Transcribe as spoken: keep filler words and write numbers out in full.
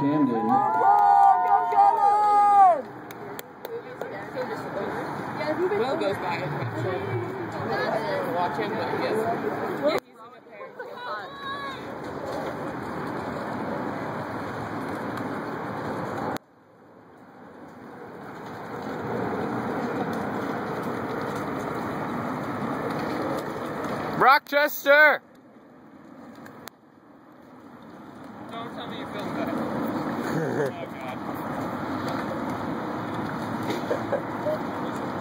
Camden. Will goes by and watch him, but yes. Yeah, he's in a pair. Rochester! Don't tell me you filmed that. Oh, God.